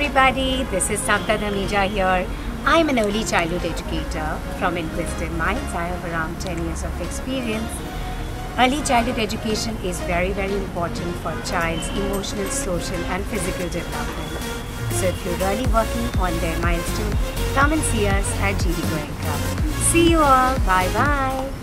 everybody, this is Savda Dhamija here. I am an early childhood educator from Inquisitive Minds. I have around 10 years of experience. Early childhood education is very important for a child's emotional, social and physical development. So if you're really working on their milestones, come and see us at GD Goenka. See you all. Bye bye.